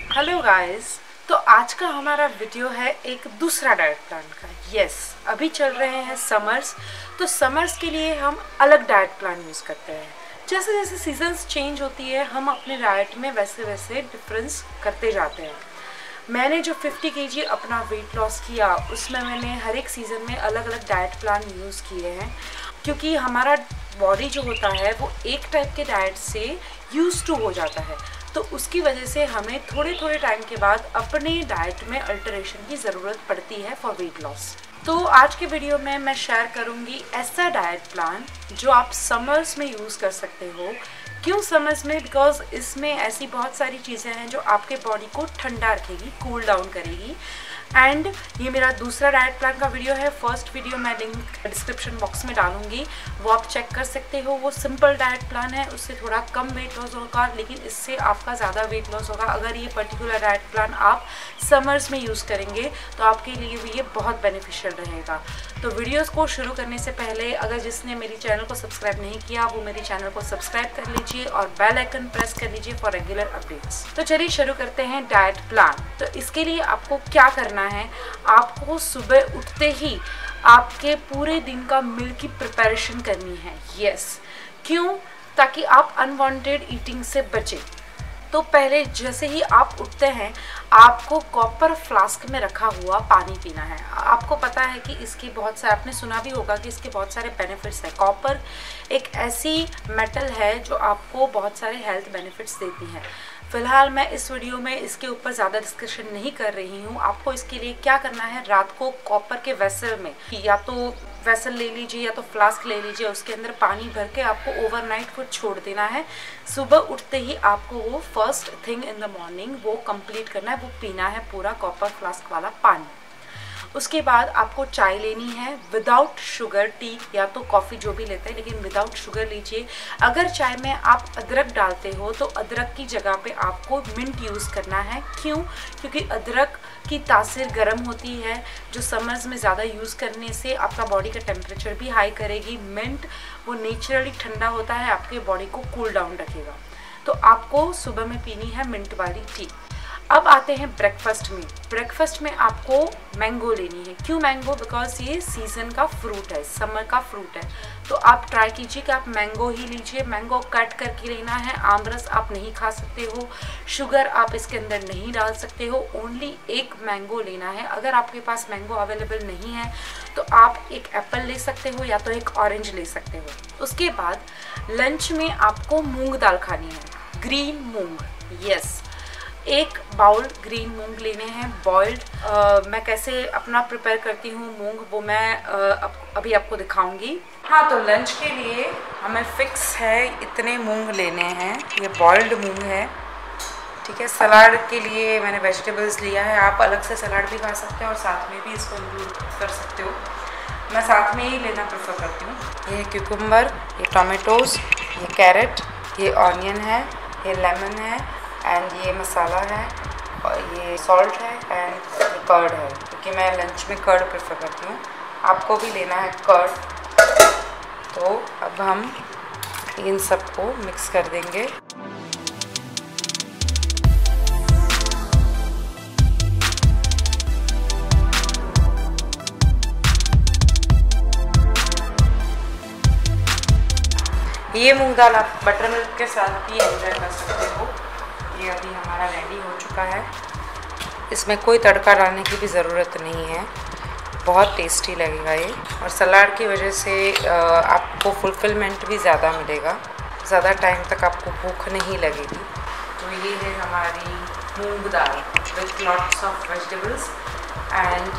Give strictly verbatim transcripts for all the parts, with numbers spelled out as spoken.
Hello guys, तो आज का हमारा वीडियो है एक दूसरा डाइट प्लान का। यस yes, अभी चल रहे हैं समर्स, तो समर्स के लिए हम अलग डाइट प्लान यूज़ करते हैं। जैसे जैसे सीजन्स चेंज होती है हम अपने डाइट में वैसे वैसे डिफरेंस करते जाते हैं। मैंने जो फिफ्टी केजी अपना वेट लॉस किया उसमें मैंने हर एक सीज़न में अलग अलग डाइट प्लान यूज़ किए हैं, क्योंकि हमारा बॉडी जो होता है वो एक टाइप के डाइट से यूज टू हो जाता है, तो उसकी वजह से हमें थोड़े थोड़े टाइम के बाद अपने डाइट में अल्टरेशन की ज़रूरत पड़ती है फॉर वेट लॉस। तो आज के वीडियो में मैं शेयर करूंगी ऐसा डाइट प्लान जो आप समर्स में यूज़ कर सकते हो। क्यों समर्स में? बिकॉज इसमें ऐसी बहुत सारी चीज़ें हैं जो आपके बॉडी को ठंडा रखेगी, कूल डाउन करेगी। एंड ये मेरा दूसरा डाइट प्लान का वीडियो है। फर्स्ट वीडियो मैं लिंक डिस्क्रिप्शन बॉक्स में डालूंगी, वो आप चेक कर सकते हो। वो सिंपल डाइट प्लान है, उससे थोड़ा कम वेट लॉस होगा, लेकिन इससे आपका ज़्यादा वेट लॉस होगा। अगर ये पर्टिकुलर डाइट प्लान आप समर्स में यूज़ करेंगे तो आपके लिए भी ये बहुत बेनिफिशियल रहेगा। तो वीडियोस को शुरू करने से पहले अगर जिसने मेरी चैनल को सब्सक्राइब नहीं किया वो मेरी चैनल को सब्सक्राइब कर लीजिए और बेल आइकन प्रेस कर लीजिए फॉर रेगुलर अपडेट्स। तो चलिए शुरू करते हैं डाइट प्लान। तो इसके लिए आपको क्या करना है, आपको सुबह उठते ही आपके पूरे दिन का मील की प्रिपरेशन करनी है। यस, क्यों? ताकि आप अनवांटेड ईटिंग से बचें। तो पहले जैसे ही आप उठते हैं आपको कॉपर फ्लास्क में रखा हुआ पानी पीना है। आपको पता है कि इसके बहुत सारे, आपने सुना भी होगा कि इसके बहुत सारे बेनिफिट्स हैं। कॉपर एक ऐसी मेटल है जो आपको बहुत सारे हेल्थ बेनिफिट्स देती है। फिलहाल मैं इस वीडियो में इसके ऊपर ज़्यादा डिस्कशन नहीं कर रही हूँ। आपको इसके लिए क्या करना है, रात को कॉपर के वेसल में, या तो वेसल ले लीजिए या तो फ्लास्क ले लीजिए, उसके अंदर पानी भर के आपको ओवरनाइट फुड छोड़ देना है। सुबह उठते ही आपको वो first thing in the morning वो कंप्लीट करना है, वो पीना है पूरा कॉपर फ्लास्क वाला पानी। उसके बाद आपको चाय लेनी है विदाउट शुगर, टी या तो कॉफ़ी जो भी लेते हैं, लेकिन विदाउट शुगर लीजिए। अगर चाय में आप अदरक डालते हो तो अदरक की जगह पे आपको मिंट यूज़ करना है। क्यों? क्योंकि अदरक की तासीर गर्म होती है, जो समर्स में ज़्यादा यूज़ करने से आपका बॉडी का टेम्परेचर भी हाई करेगी। मिंट वो नेचुरली ठंडा होता है, आपके बॉडी को कूल डाउन रखेगा। तो आपको सुबह में पीनी है मिंट वाली टी। अब आते हैं ब्रेकफास्ट में। ब्रेकफास्ट में आपको मैंगो लेनी है। क्यों मैंगो? बिकॉज ये सीज़न का फ्रूट है, समर का फ्रूट है। तो आप ट्राई कीजिए कि आप मैंगो ही लीजिए। मैंगो कट करके लेना है। आमरस आप नहीं खा सकते हो, शुगर आप इसके अंदर नहीं डाल सकते हो। ओनली एक मैंगो लेना है। अगर आपके पास मैंगो अवेलेबल नहीं है तो आप एक एप्पल ले सकते हो या तो एक ऑरेंज ले सकते हो। उसके बाद लंच में आपको मूंग दाल खानी है, ग्रीन मूंग। यस, एक बाउल ग्रीन मूंग लेने हैं बॉइल्ड। मैं कैसे अपना प्रिपेयर करती हूँ मूंग, वो मैं आ, अब, अभी आपको दिखाऊंगी। हाँ, तो लंच के लिए हमें फिक्स है इतने मूंग लेने हैं। ये बॉइल्ड मूंग है, ठीक है। सलाद के लिए मैंने वेजिटेबल्स लिया है। आप अलग से सलाद भी खा सकते हो और साथ में भी इसको इंक्लूड कर सकते हो। मैं साथ में ही लेना प्रेफर करती हूँ। ये क्यूकम्बर, ये टोमेटोज़, ये कैरेट, ये ऑनियन है, ये लेमन है, एंड ये मसाला है, और ये सॉल्ट है, एंड ये कर्ड है, क्योंकि मैं लंच में कर्ड प्रेफर करती हूँ। आपको भी लेना है कर्ड। तो अब हम इन सबको मिक्स कर देंगे। ये मूंग दाल आप बटर मिल्क के साथ भी एंजॉय कर सकते हो। ये अभी हमारा रेडी हो चुका है। इसमें कोई तड़का डालने की भी ज़रूरत नहीं है, बहुत टेस्टी लगेगा ये। और सलाद की वजह से आपको फुलफिलमेंट भी ज़्यादा मिलेगा, ज़्यादा टाइम तक आपको भूख नहीं लगेगी। तो ये है हमारी मूंग दाल with lots of vegetables and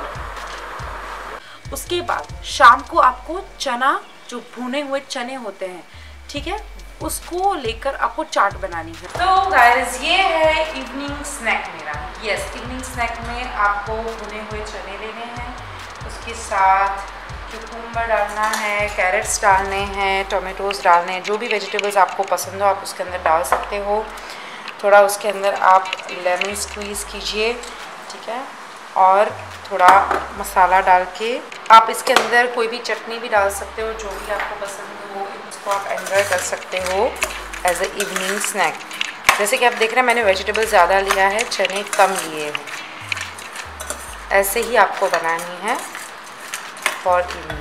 curd. उसके बाद शाम को आपको चना, जो भुने हुए चने होते हैं, ठीक है, उसको लेकर आपको चाट बनानी है। तो गाइस, ये है इवनिंग स्नैक मेरा। यस, इवनिंग स्नैक में आपको भुने हुए चने लेने हैं, उसके साथ क्यूकम्बर डालना है, कैरेट्स डालने हैं, टोमेटोज़ डालने हैं। जो भी वेजिटेबल्स आपको पसंद हो आप उसके अंदर डाल सकते हो। थोड़ा उसके अंदर आप लेमन स्क्वीज़ कीजिए, ठीक है, और थोड़ा मसाला डाल के आप इसके अंदर कोई भी चटनी भी डाल सकते हो, जो भी आपको पसंद हो। इसको आप एंजॉय कर सकते हो एज ए इवनिंग स्नैक। जैसे कि आप देख रहे हैं मैंने वेजिटेबल ज़्यादा लिया है, चने कम लिए हैं। ऐसे ही आपको बनानी है फॉर इवनिंग।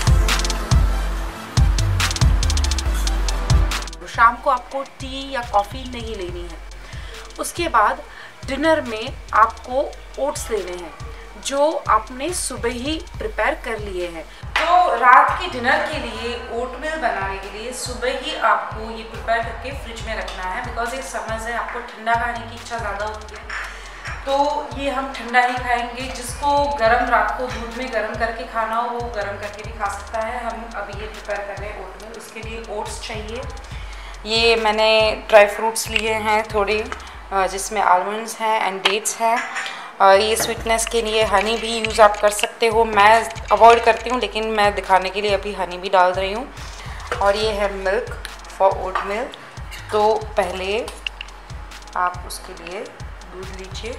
शाम को आपको टी या कॉफ़ी नहीं लेनी है। उसके बाद डिनर में आपको ओट्स लेने हैं जो आपने सुबह ही प्रिपेयर कर लिए हैं। तो रात के डिनर के लिए ओटमील बनाने के लिए सुबह ही आपको ये प्रिपेयर करके फ्रिज में रखना है, बिकॉज ये समझ है आपको ठंडा खाने की इच्छा ज़्यादा होती है, तो ये हम ठंडा ही खाएंगे। जिसको गरम रात को दूध में गरम करके खाना हो वो गरम करके भी खा सकता है। हम अभी ये प्रिपेयर कर रहे हैं ओटमील। उसके लिए ओट्स चाहिए। ये मैंने ड्राई फ्रूट्स लिए हैं थोड़े, जिसमें आलमंड्स हैं एंड डेट्स हैं। ये स्वीटनेस के लिए हनी भी यूज़ आप कर सकते हो। मैं अवॉइड करती हूँ लेकिन मैं दिखाने के लिए अभी हनी भी डाल रही हूँ। और ये है मिल्क फॉर ओटमील। तो पहले आप उसके लिए दूध लीजिए।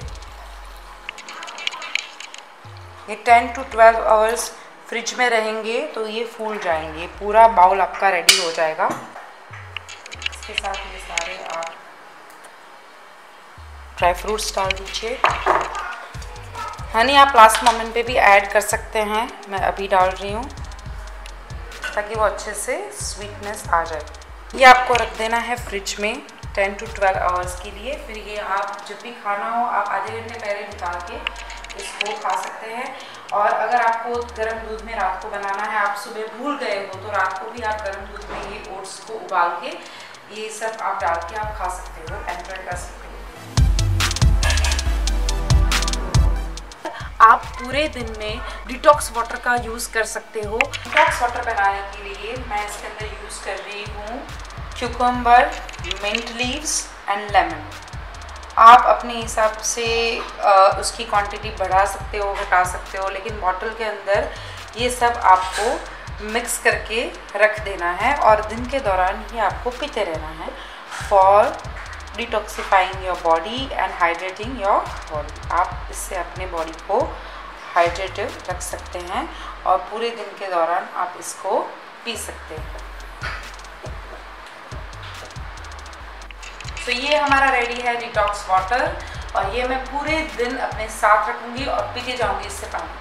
ये ten to twelve hours fridge में रहेंगे तो ये फूल जाएंगे। पूरा बाउल आपका रेडी हो जाएगा। इसके साथ ये सारे आप ड्राई फ्रूट्स डाल दीजिए। हनी आप लास्ट मोमेंट पे भी ऐड कर सकते हैं, मैं अभी डाल रही हूँ ताकि वो अच्छे से स्वीटनेस आ जाए। ये आपको रख देना है फ्रिज में टेन टू ट्वेल्व आवर्स के लिए। फिर ये आप जब भी खाना हो आप आधे घंटे पहले निकाल के इसको खा सकते हैं। और अगर आपको गर्म दूध में रात को बनाना है, आप सुबह भूल गए हो, तो रात को भी आप गर्म दूध में ये ओट्स को उबाल के ये सब आप डाल के आप खा सकते हो, एंजॉय कर सकते हो। आप पूरे दिन में डिटॉक्स वाटर का यूज़ कर सकते हो। डिटॉक्स वाटर बनाने के लिए मैं इसके अंदर यूज़ कर रही हूँ cucumber, mint leaves and lemon. आप अपने हिसाब से आ, उसकी क्वांटिटी बढ़ा सकते हो, घटा सकते हो, लेकिन बॉटल के अंदर ये सब आपको मिक्स करके रख देना है और दिन के दौरान ही आपको पीते रहना है for detoxifying your body and hydrating your body. आप इससे अपने बॉडी को हाइड्रेटेड रख सकते हैं और पूरे दिन के दौरान आप इसको पी सकते हैं। तो ये हमारा रेडी है डिटॉक्स वाटर और ये मैं पूरे दिन अपने साथ रखूँगी और पीते जाऊँगी इससे पानी।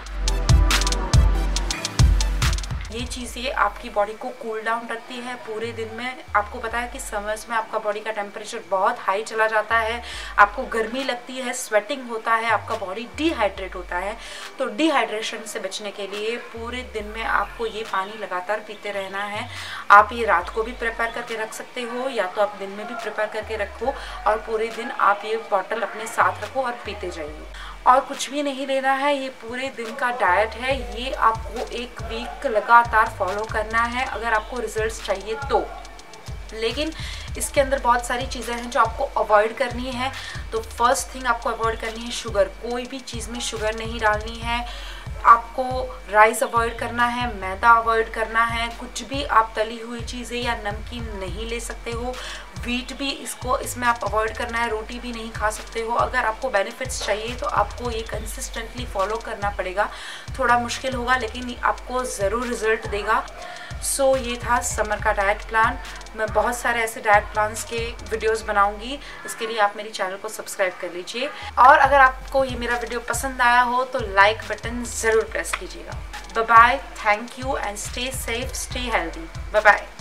ये चीज़ें आपकी बॉडी को कूल डाउन रखती है पूरे दिन में। आपको पता है कि समर्स में आपका बॉडी का टेम्परेचर बहुत हाई चला जाता है, आपको गर्मी लगती है, स्वेटिंग होता है, आपका बॉडी डिहाइड्रेट होता है। तो डिहाइड्रेशन से बचने के लिए पूरे दिन में आपको ये पानी लगातार पीते रहना है। आप ये रात को भी प्रिपेयर करके रख सकते हो या तो आप दिन में भी प्रिपेयर करके रखो और पूरे दिन आप ये बॉटल अपने साथ रखो और पीते जाइए। और कुछ भी नहीं लेना है, ये पूरे दिन का डाइट है। ये आपको एक वीक लगातार फॉलो करना है अगर आपको रिजल्ट्स चाहिए तो। लेकिन इसके अंदर बहुत सारी चीज़ें हैं जो आपको अवॉइड करनी है। तो फर्स्ट थिंग आपको अवॉइड करनी है शुगर। कोई भी चीज़ में शुगर नहीं डालनी है। आपको राइस अवॉइड करना है, मैदा अवॉइड करना है, कुछ भी आप तली हुई चीज़ें या नमकीन नहीं ले सकते हो। वीट भी इसको इसमें आप अवॉइड करना है, रोटी भी नहीं खा सकते हो। अगर आपको बेनिफिट्स चाहिए तो आपको ये कंसिस्टेंटली फॉलो करना पड़ेगा। थोड़ा मुश्किल होगा लेकिन आपको ज़रूर रिजल्ट देगा। सो so, ये था समर का डाइट प्लान। मैं बहुत सारे ऐसे डाइट प्लान्स के वीडियोस बनाऊंगी, इसके लिए आप मेरी चैनल को सब्सक्राइब कर लीजिए। और अगर आपको ये मेरा वीडियो पसंद आया हो तो लाइक बटन ज़रूर प्रेस कीजिएगा। Bye bye, thank you and stay safe, stay healthy. Bye bye.